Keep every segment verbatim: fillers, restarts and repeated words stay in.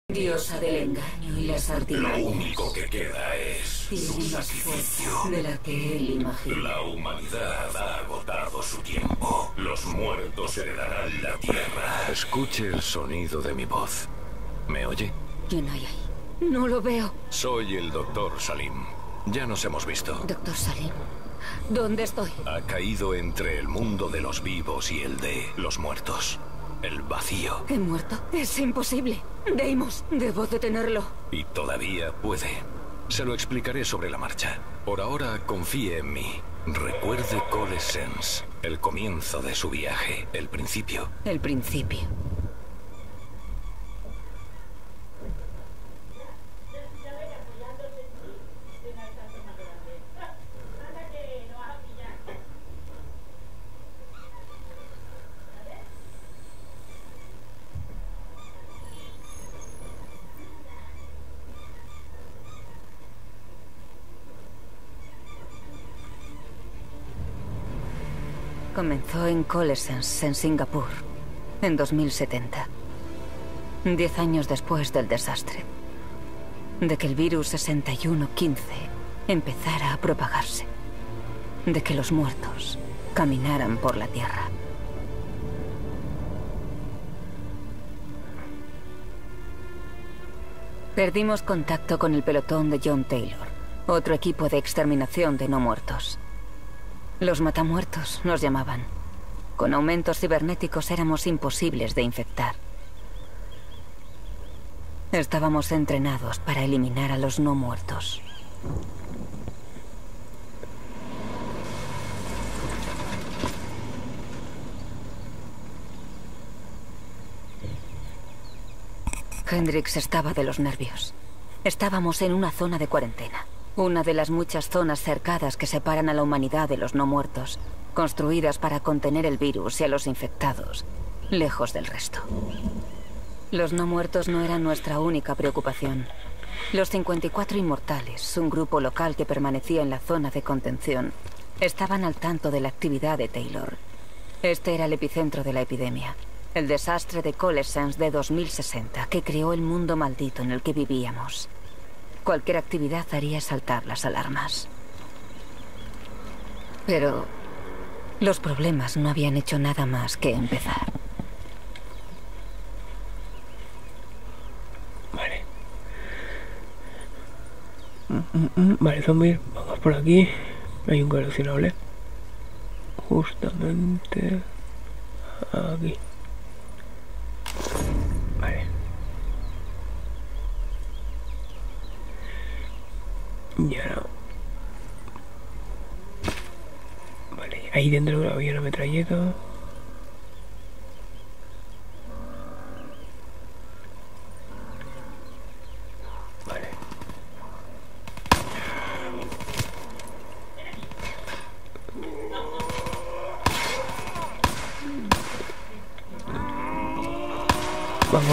Diosa del engaño y las Lo artimañas. único que queda es su Tiene más sacrificio. fuerza de la que él imagina. La humanidad ha agotado su tiempo. Los muertos heredarán la tierra. Escuche el sonido de mi voz. ¿Me oye? ¿Quién hay ahí? No lo veo. Soy el doctor Salim. Ya nos hemos visto. Doctor Salim, ¿dónde estoy? Ha caído entre el mundo de los vivos y el de los muertos. El vacío. ¿He muerto? Es imposible. Deimos, debo detenerlo. Y todavía puede. Se lo explicaré sobre la marcha. Por ahora, confíe en mí. Recuerde Coalescence, el comienzo de su viaje, el principio. El principio. Comenzó en Coalescence, en Singapur, en dos mil setenta. Diez años después del desastre. De que el virus sesenta y uno quince empezara a propagarse. De que los muertos caminaran por la Tierra. Perdimos contacto con el pelotón de John Taylor, otro equipo de exterminación de no muertos. Los matamuertos nos llamaban. Con aumentos cibernéticos éramos imposibles de infectar. Estábamos entrenados para eliminar a los no muertos. Hendrix estaba de los nervios. Estábamos en una zona de cuarentena. Una de las muchas zonas cercadas que separan a la humanidad de los no muertos, construidas para contener el virus y a los infectados, lejos del resto. Los no muertos no eran nuestra única preocupación. Los cincuenta y cuatro inmortales, un grupo local que permanecía en la zona de contención, estaban al tanto de la actividad de Taylor. Este era el epicentro de la epidemia, el desastre de Coalescence de dos mil sesenta, que creó el mundo maldito en el que vivíamos. Cualquier actividad haría saltar las alarmas. Pero los problemas no habían hecho nada más que empezar. Vale. Mm, mm, mm. Vale, zombies, vamos por aquí. Hay un coleccionable. Justamente aquí. Vale. Y ahora... Vale, ahí dentro había una metralleta. Vale. Vamos.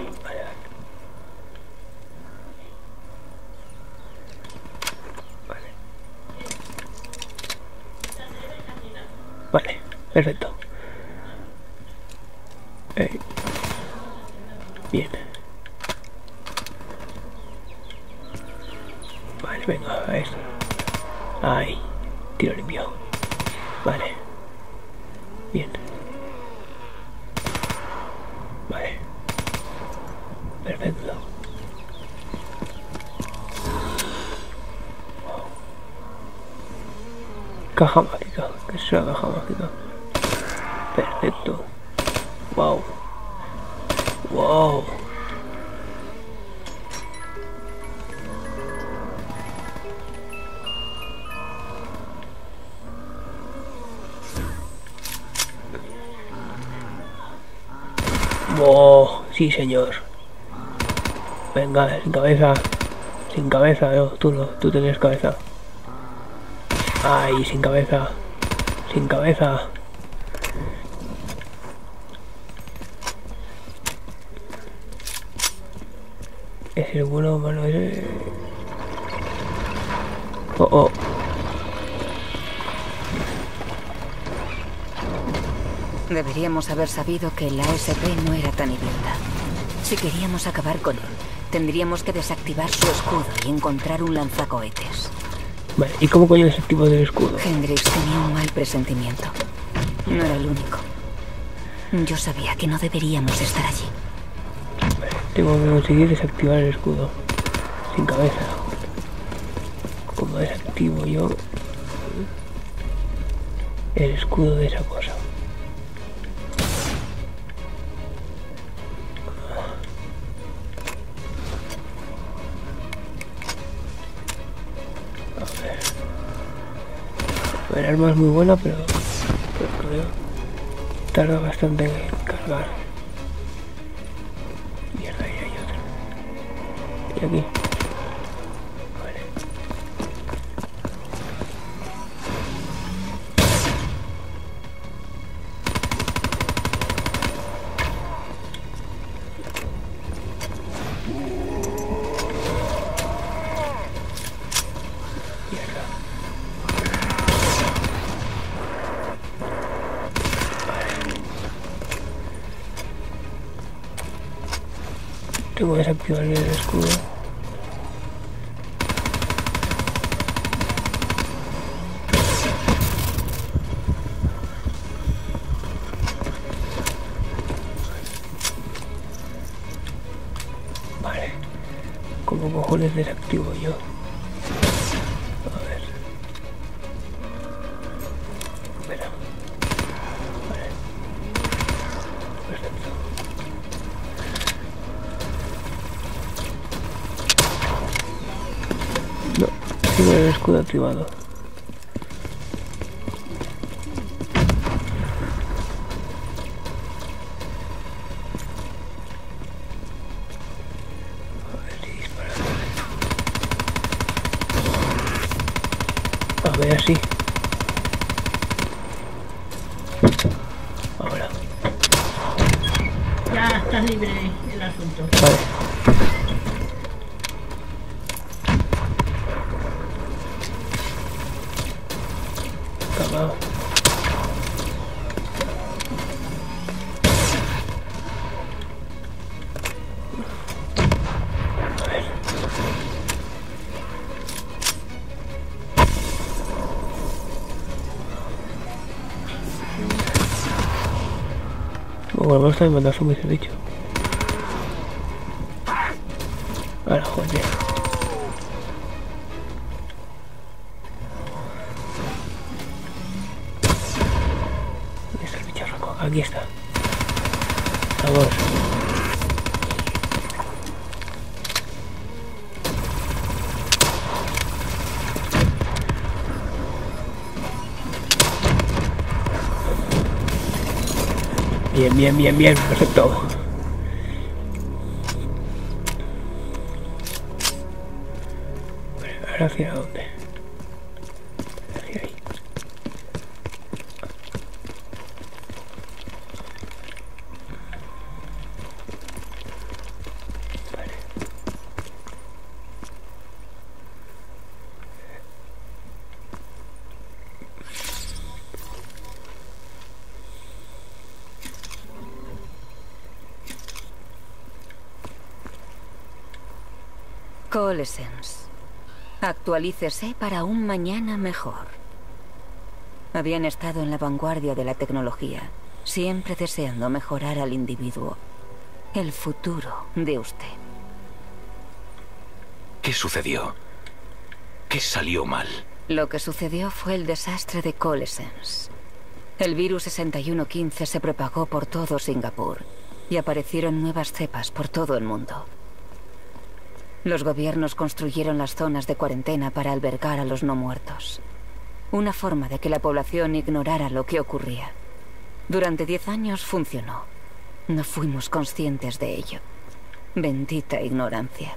Vale, perfecto. Hey. Bien. Vale, venga, a esto. Ahí, tiro limpio. Vale. Bien. Vale. Perfecto. Caja mágica, que es la caja mágica. Perfecto. Wow. Wow. Wow, sí señor. Venga, sin cabeza. Sin cabeza, no, tú no, tú tenías cabeza. Ay, sin cabeza. Sin cabeza. Es el bueno malo ese. Oh, oh. Deberíamos haber sabido que la A S P no era tan idiota. Si queríamos acabar con él, tendríamos que desactivar su escudo y encontrar un lanzacohetes. Vale, ¿y cómo coño desactivo el escudo? Hendrix tenía un mal presentimiento. No era el único. Yo sabía que no deberíamos estar allí. Vale, tengo que conseguir desactivar el escudo. Sin cabeza. ¿Cómo desactivo yo el escudo de esa cosa? El arma es muy buena, pero, pero creo tarda bastante en cargar. Mierda, ahí hay otro. Y aquí. Vale. Tengo que desactivar el escudo. Vale. ¿Cómo cojones desactivo yo? A ver. Espera. Vale. Perfecto. No, tengo el escudo activado. A ver si dispara. A ver así. Ahora. Ya está libre el asunto. Vale. Acabado. A ver. Bueno, vamos a mandar zombies, he dicho. Ahora, joder. Aquí está. Vamos. Bien, bien, bien, bien. Perfecto. Vale, ahora hacia dónde. Hacia ahí. Coalescence. Actualícese para un mañana mejor. Habían estado en la vanguardia de la tecnología, siempre deseando mejorar al individuo. El futuro de usted. ¿Qué sucedió? ¿Qué salió mal? Lo que sucedió fue el desastre de Coalescence. El virus sesenta y uno quince se propagó por todo Singapur y aparecieron nuevas cepas por todo el mundo. Los gobiernos construyeron las zonas de cuarentena para albergar a los no muertos. Una forma de que la población ignorara lo que ocurría. Durante diez años funcionó. No fuimos conscientes de ello. Bendita ignorancia.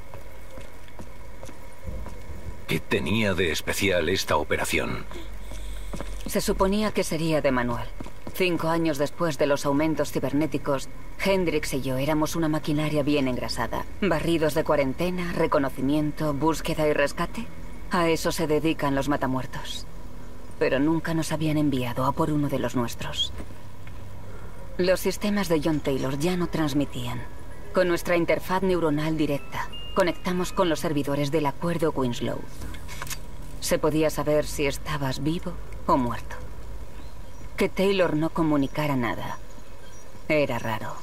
¿Qué tenía de especial esta operación? Se suponía que sería de manual. Cinco años después de los aumentos cibernéticos, Hendrix y yo éramos una maquinaria bien engrasada. Barridos de cuarentena, reconocimiento, búsqueda y rescate. A eso se dedican los matamuertos. Pero nunca nos habían enviado a por uno de los nuestros. Los sistemas de John Taylor ya no transmitían. Con nuestra interfaz neuronal directa, conectamos con los servidores del acuerdo Winslow. Se podía saber si estabas vivo o muerto. Que Taylor no comunicara nada era raro.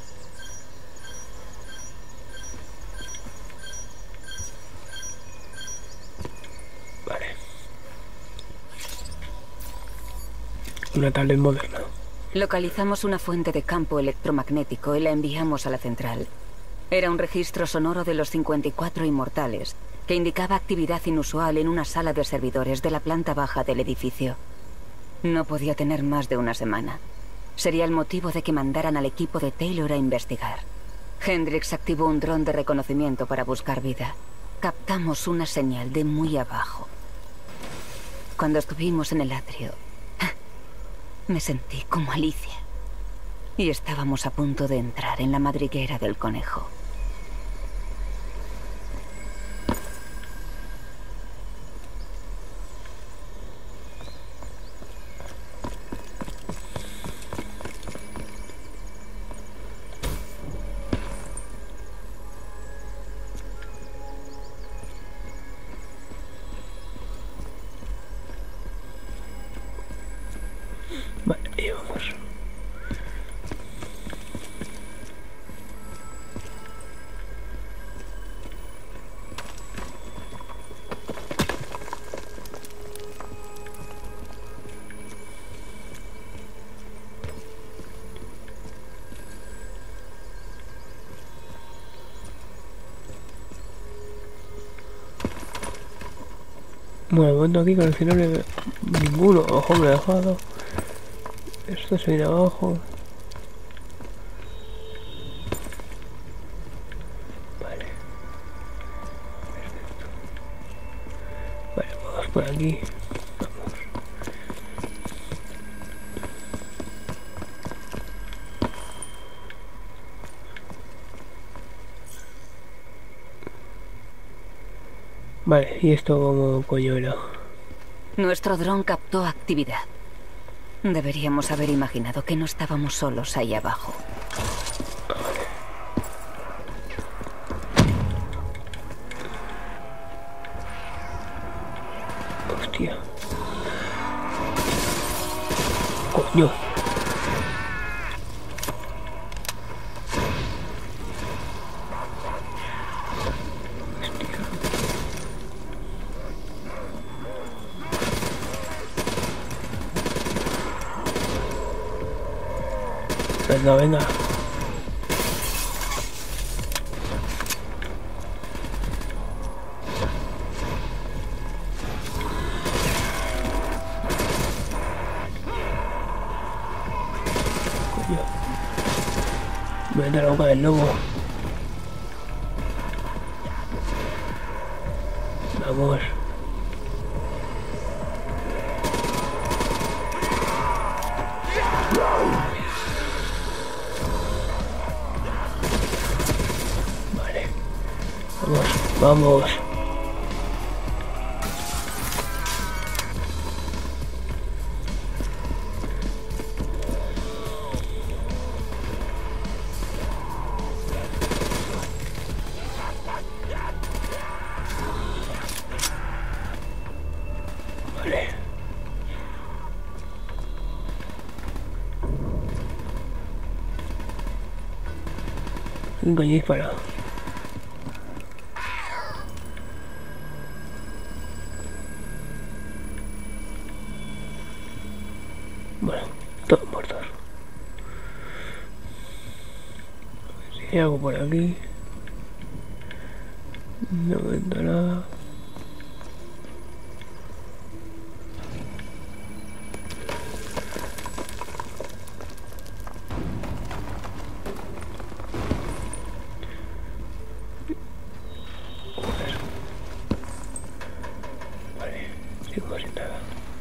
Vale. Una tablet moderna. Localizamos una fuente de campo electromagnético y la enviamos a la central. Era un registro sonoro de los cincuenta y cuatro inmortales, que indicaba actividad inusual en una sala de servidores de la planta baja del edificio. No podía tener más de una semana. Sería el motivo de que mandaran al equipo de Taylor a investigar. Hendricks activó un dron de reconocimiento para buscar vida. Captamos una señal de muy abajo. Cuando estuvimos en el atrio, me sentí como Alicia. Y estábamos a punto de entrar en la madriguera del conejo. Vale, y vamos. Bueno, de momento aquí coleccionable ninguno. Ojo, me he dejado. Esto se viene abajo. Vale. Perfecto. Vale, vamos por aquí. Vamos. Vale, ¿y esto cómo coño era? Nuestro dron captó actividad. Deberíamos haber imaginado que no estábamos solos ahí abajo. Hostia. Coño. Venga, venga. Coño. Vete a la boca del lobo. Vamos. Vamos. Vale. ¿Quién coño dispara? Bueno, todos muertos. Si hay algo por aquí. No me entra nada. Joder. Vale, sigo sin nada.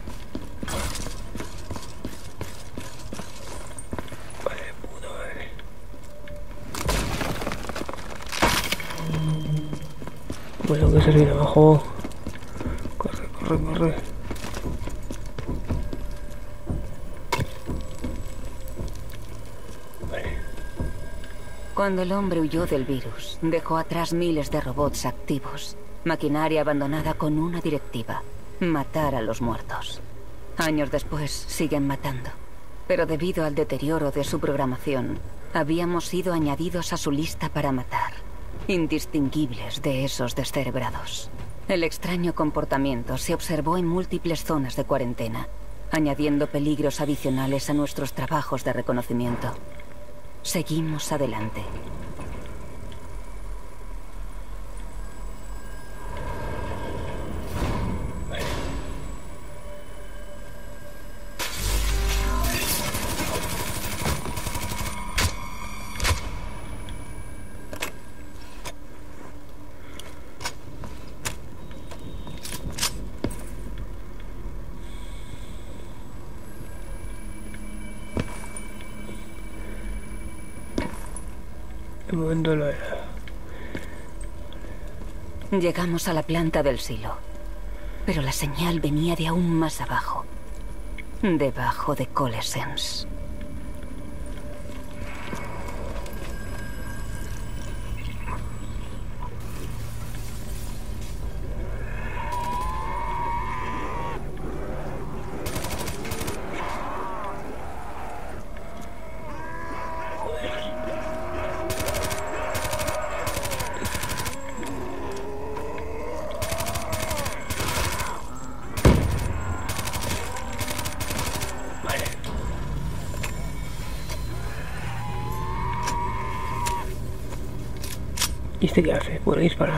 Bueno, que se viene abajo. Corre, corre, corre. Vale. Cuando el hombre huyó del virus, dejó atrás miles de robots activos, maquinaria abandonada con una directiva: matar a los muertos. Años después, siguen matando. Pero debido al deterioro de su programación, habíamos sido añadidos a su lista para matar, indistinguibles de esos descerebrados. El extraño comportamiento se observó en múltiples zonas de cuarentena, añadiendo peligros adicionales a nuestros trabajos de reconocimiento. Seguimos adelante. De momento lo era. Llegamos a la planta del silo, pero la señal venía de aún más abajo, debajo de Coalescence. ¿Y este qué hace? Bueno, dispara.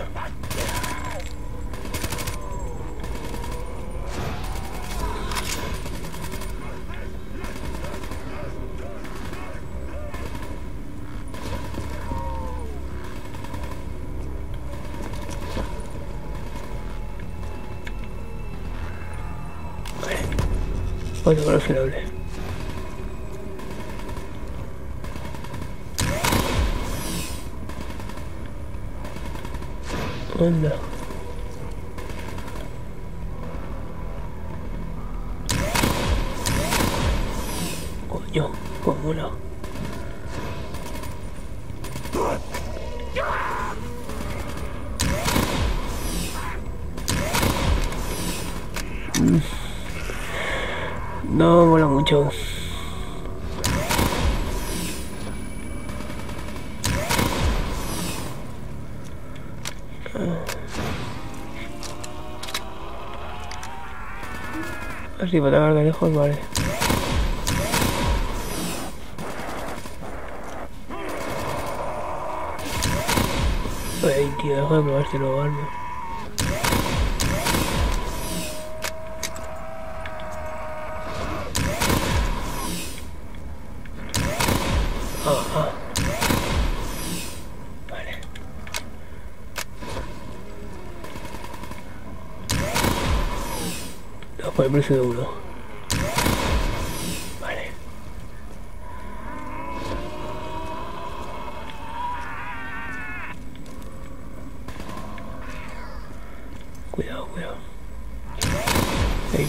Vale. Otro coleccionable. Anda. Coño, cómo no. Mm. No mola mucho. Así para atacar de lejos, vale. Ay, tío, deja de probarte luego, arma. Ajá. Vale. No, por el precio de uno. Vale. Cuidado, cuidado. Ahí.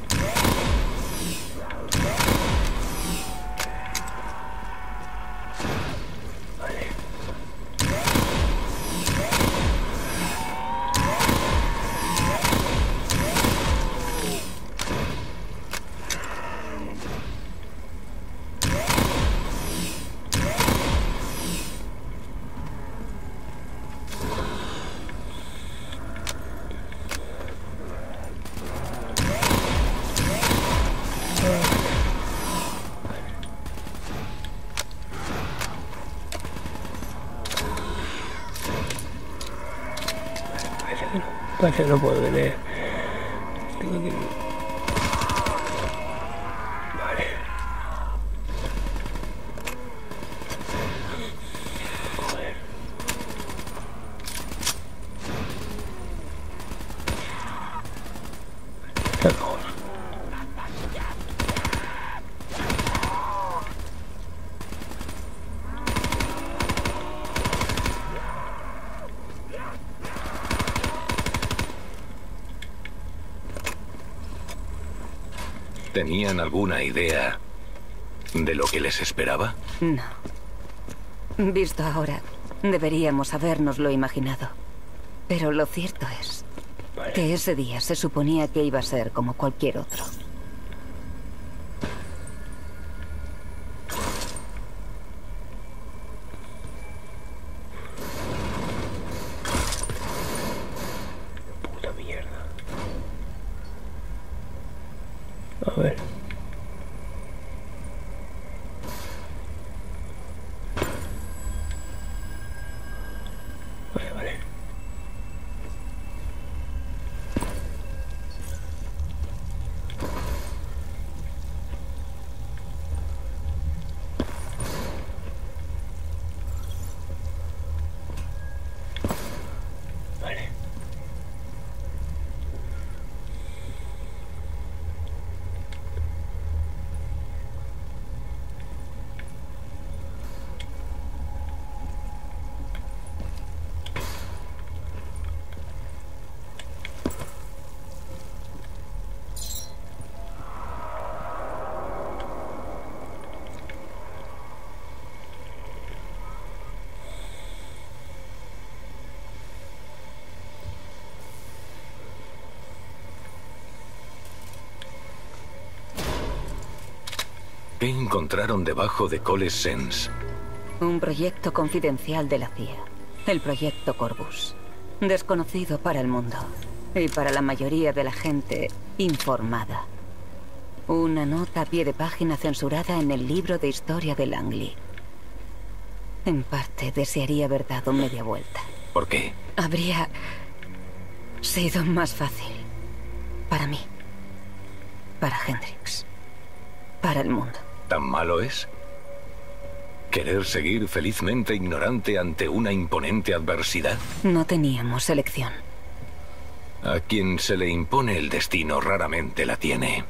Parece que no puedo tener. Tengo que... Vale. Joder. Está mejor. ¿Tenían alguna idea de lo que les esperaba? No. Visto ahora, deberíamos habérnoslo imaginado. Pero lo cierto es Vale. que ese día se suponía que iba a ser como cualquier otro. Puta mierda. A ver. Vale, vale. Vale. ¿Qué encontraron debajo de Coles Sense? Un proyecto confidencial de la C I A. El proyecto Corvus. Desconocido para el mundo. Y para la mayoría de la gente informada. Una nota a pie de página censurada en el libro de historia de Langley. En parte desearía haber dado media vuelta. ¿Por qué? Habría sido más fácil. Para mí. Para Hendrix. Para el mundo. ¿Tan malo es? ¿Querer seguir felizmente ignorante ante una imponente adversidad? No teníamos elección. A quien se le impone el destino raramente la tiene.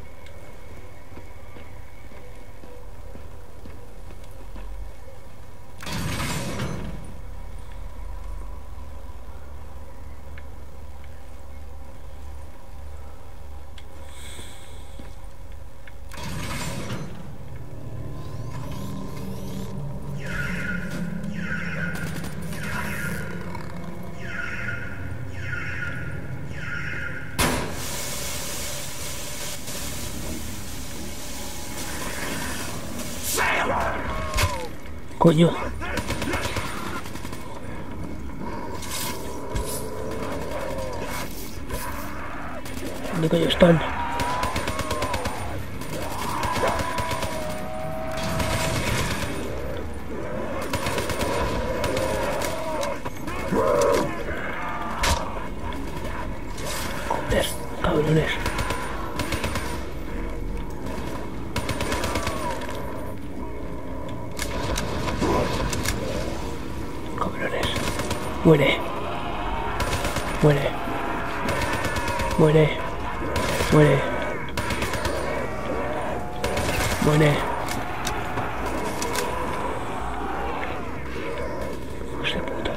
Coño. ¿Dónde coño están? Joder, cabrones. Muere. Muere. Muere. Muere. Muere. Hijos de puta.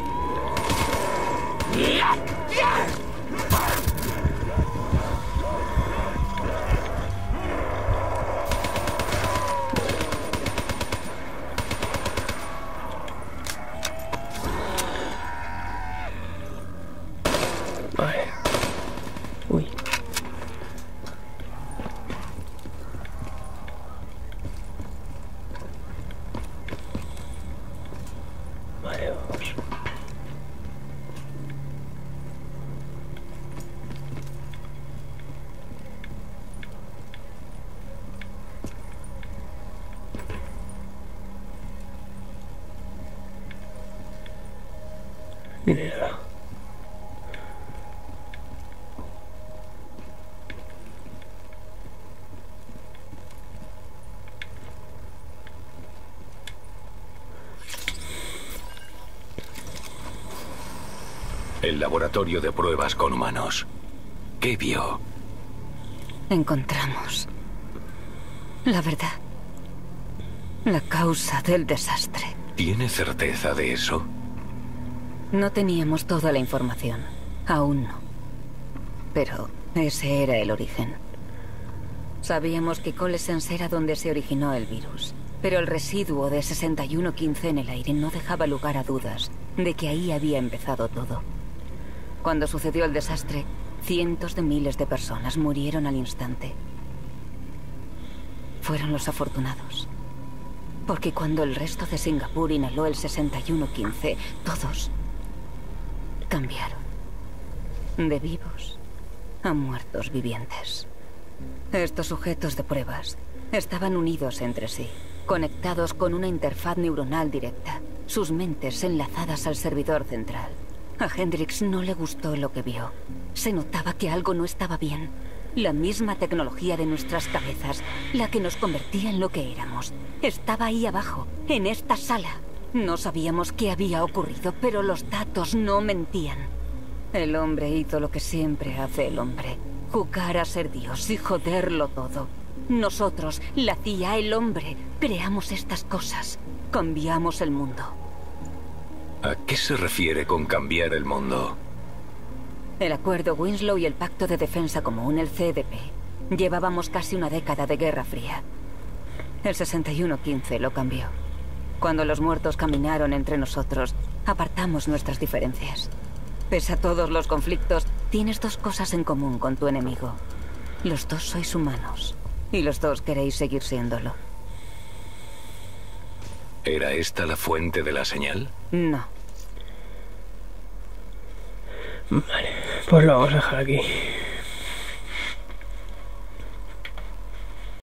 Vale. Uy. Vale, vamos. Dinero. El laboratorio de pruebas con humanos. ¿Qué vio? Encontramos la verdad. La causa del desastre. ¿Tiene certeza de eso? No teníamos toda la información. Aún no. Pero ese era el origen. Sabíamos que Coles Sense era donde se originó el virus. Pero el residuo de sesenta y uno quince en el aire no dejaba lugar a dudas de que ahí había empezado todo. Cuando sucedió el desastre, cientos de miles de personas murieron al instante. Fueron los afortunados. Porque cuando el resto de Singapur inhaló el sesenta y uno quince, todos cambiaron. De vivos a muertos vivientes. Estos sujetos de pruebas estaban unidos entre sí, conectados con una interfaz neuronal directa, sus mentes enlazadas al servidor central. A Hendricks no le gustó lo que vio. Se notaba que algo no estaba bien. La misma tecnología de nuestras cabezas, la que nos convertía en lo que éramos, estaba ahí abajo, en esta sala. No sabíamos qué había ocurrido, pero los datos no mentían. El hombre hizo lo que siempre hace el hombre: jugar a ser Dios y joderlo todo. Nosotros, la C I A, el hombre, creamos estas cosas. Cambiamos el mundo. ¿A qué se refiere con cambiar el mundo? El acuerdo Winslow y el Pacto de Defensa Común, el C D P. Llevábamos casi una década de Guerra Fría. El sesenta y uno quince lo cambió. Cuando los muertos caminaron entre nosotros, apartamos nuestras diferencias. Pese a todos los conflictos, tienes dos cosas en común con tu enemigo. Los dos sois humanos, y los dos queréis seguir siéndolo. ¿Era esta la fuente de la señal? No. Vale, pues lo vamos a dejar aquí.